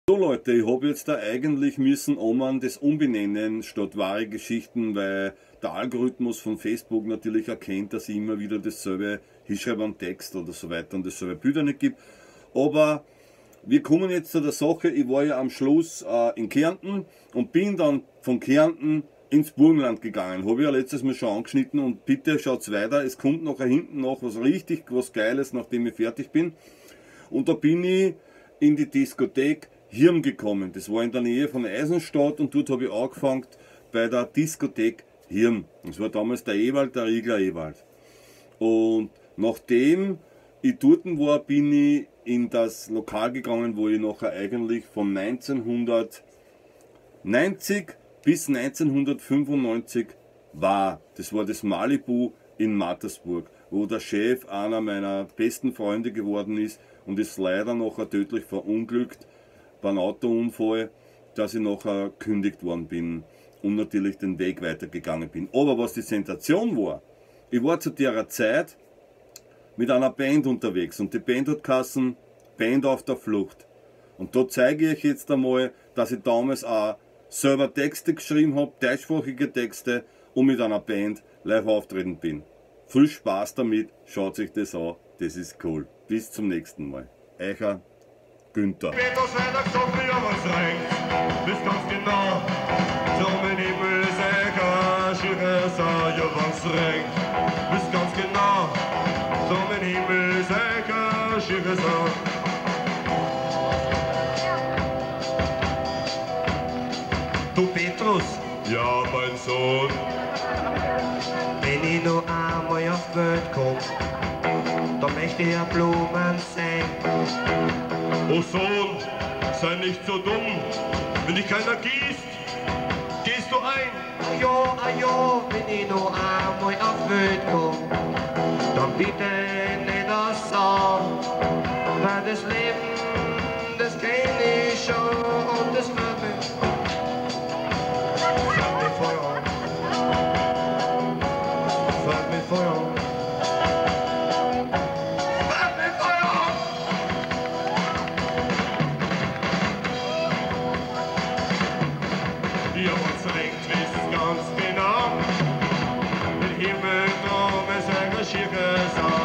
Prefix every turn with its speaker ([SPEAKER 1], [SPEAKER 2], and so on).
[SPEAKER 1] So Leute, ich habe jetzt da eigentlich müssen das umbenennen statt wahre Geschichten, weil der Algorithmus von Facebook natürlich erkennt, dass ich immer wieder dasselbe hinschreibe am Text oder so weiter und dasselbe Bilder nicht gibt. Aber wir kommen jetzt zu der Sache, ich war ja am Schluss in Kärnten und bin dann von Kärnten ins Burgenland gegangen. Habe ich ja letztes Mal schon angeschnitten und bitte schaut's weiter, es kommt nachher hinten noch was Geiles, nachdem ich fertig bin. Und da bin ich in die Diskothek Hirn gekommen. Das war in der Nähe von Eisenstadt und dort habe ich angefangen bei der Diskothek Hirn. Das war damals der Ewald, der Riegler Ewald. Und nachdem ich dort war, bin ich in das Lokal gegangen, wo ich nachher eigentlich von 1990 bis 1995 war. Das war das Malibu in Mattersburg, wo der Chef einer meiner besten Freunde geworden ist und ist leider nachher tödlich verunglückt bei einem Autounfall, dass ich nachher gekündigt worden bin und natürlich den Weg weitergegangen bin. Aber was die Sensation war, ich war zu der Zeit mit einer Band unterwegs und die Band hat geheißen Band auf der Flucht. Und da zeige ich jetzt einmal, dass ich damals auch selber Texte geschrieben habe, deutschsprachige Texte und mit einer Band live auftreten bin. Viel Spaß damit, schaut sich das an, das ist cool. Bis zum nächsten Mal. Eicher Günther.
[SPEAKER 2] Peter Schneider gesagt, wie er was reicht, bis ganz genau. So mein Himmel ist eicher, schiere sei ja was reicht, bis ganz genau. So mein Himmel ist eicher, schiere sei. Du Petrus? Ja, mein Sohn. Wenn ich noch einmal auf die Welt komm, dann möchte ich ein Blumen sein. Oh Sohn, sei nicht so dumm, wenn dich keiner gießt, gehst du ein. Ja, wenn ich noch einmal auf die Welt komm, dann bitte nicht das Sau, weil das Leben, das kenn ich schon und das wird mich Feuer an. Fällt mir Feuer an. Ihr uns lenkt, wisst ganz genau, mit Himmel drum ist eine schiere Sau.